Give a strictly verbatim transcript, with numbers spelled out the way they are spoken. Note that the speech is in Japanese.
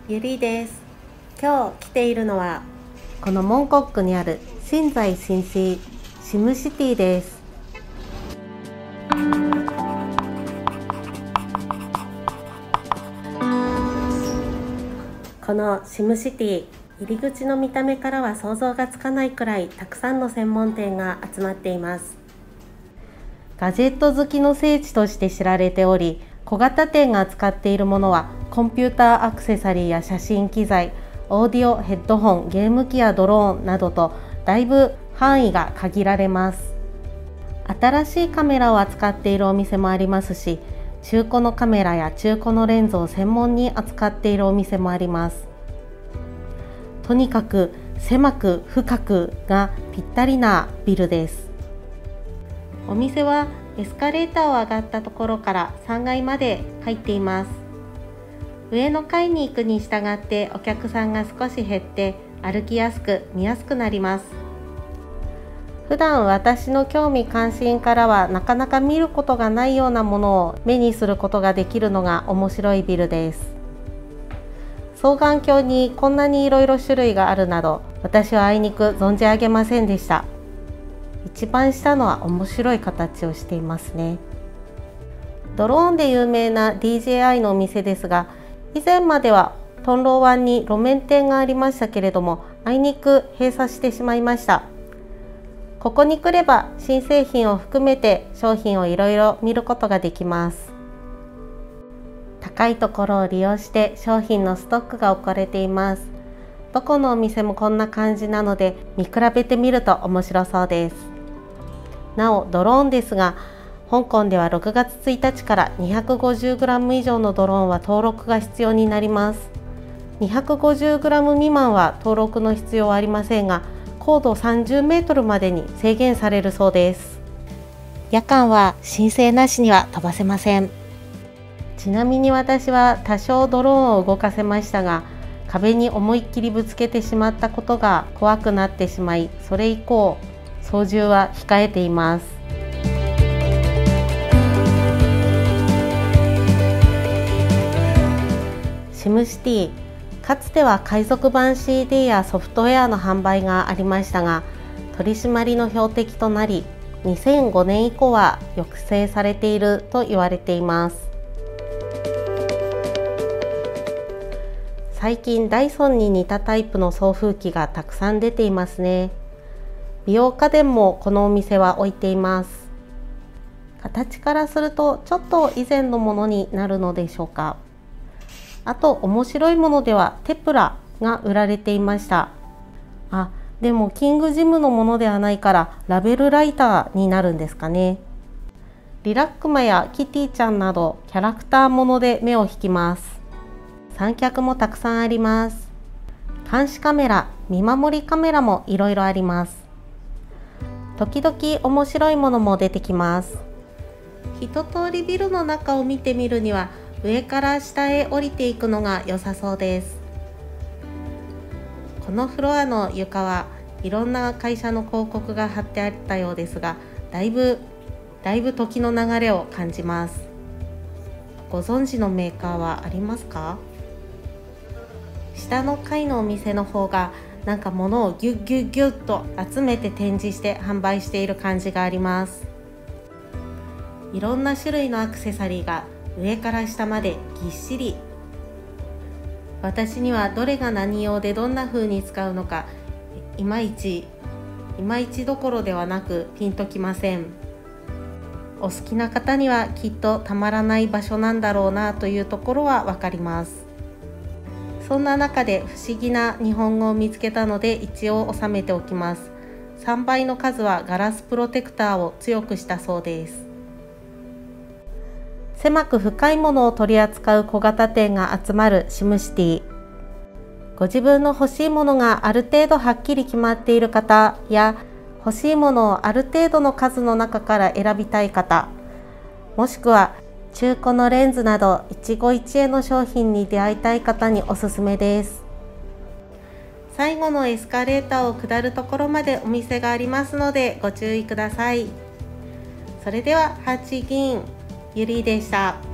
ゆりです。今日来ているのはこのモンコックにある新財新市シムシティです。このシムシティ、入り口の見た目からは想像がつかないくらいたくさんの専門店が集まっています。ガジェット好きの聖地として知られており、小型店が扱っているものはコンピューターアクセサリーや写真機材、オーディオ、ヘッドホン、ゲーム機やドローンなどとだいぶ範囲が限られます。新しいカメラを扱っているお店もありますし、中古のカメラや中古のレンズを専門に扱っているお店もあります。とにかく狭く深くがぴったりなビルです。お店はエスカレーターを上がったところからさんがいまで入っています。上の階に行くに従ってお客さんが少し減って歩きやすく見やすくなります。普段私の興味関心からはなかなか見ることがないようなものを目にすることができるのが面白いビルです。双眼鏡にこんなにいろいろ種類があるなど、私はあいにく存じ上げませんでした。一番下のは面白い形をしていますね。ドローンで有名な ディージェーアイ のお店ですが、以前まではトンロー湾に路面店がありましたけれども、あいにく閉鎖してしまいました。ここに来れば新製品を含めて商品をいろいろ見ることができます。高いところを利用して商品のストックが置かれています。どこのお店もこんな感じなので見比べてみると面白そうです。なおドローンですが、香港ではろくがつついたちから にひゃくごじゅうグラム 以上のドローンは登録が必要になります。にひゃくごじゅうグラム 未満は登録の必要はありませんが、高度さんじゅうメートルまでに制限されるそうです。夜間は申請なしには飛ばせません。ちなみに私は多少ドローンを動かせましたが、壁に思いっきりぶつけてしまったことが怖くなってしまい、それ以降操縦は控えています。シムシティ、かつては海賊版 シーディー やソフトウェアの販売がありましたが、取り締まりの標的となり、にせんごねん以降は抑制されていると言われています。最近ダイソンに似たタイプの送風機がたくさん出ていますね。美容家電もこのお店は置いています。形からするとちょっと以前のものになるのでしょうか。あと面白いものではテプラが売られていました。あ、でもキングジムのものではないからラベルライターになるんですかね。リラックマやキティちゃんなどキャラクターもので目を引きます。三脚もたくさんあります。監視カメラ、見守りカメラもいろいろあります。時々面白いものも出てきます。一通りビルの中を見てみるには上から下へ降りていくのが良さそうです。このフロアの床はいろんな会社の広告が貼ってあったようですが、だいぶだいぶ時の流れを感じます。ご存知のメーカーはありますか？下の階のお店の方がなんか物をギュッギュッギュッと集めて展示して販売している感じがあります。いろんな種類のアクセサリーが上から下までぎっしり。私にはどれが何用でどんな風に使うのかいまいちいまいちどころではなくピンときません。お好きな方にはきっとたまらない場所なんだろうなというところはわかります。そんな中で不思議な日本語を見つけたので一応収めておきます。さんばいの数はガラスプロテクターを強くしたそうです。狭く深いものを取り扱う小型店が集まるシムシティ。ご自分の欲しいものがある程度はっきり決まっている方や、欲しいものをある程度の数の中から選びたい方、もしくは中古のレンズなど一期一会の商品に出会いたい方におすすめです。最後のエスカレーターを下るところまでお店がありますのでご注意ください。それではハチギンゆりでした。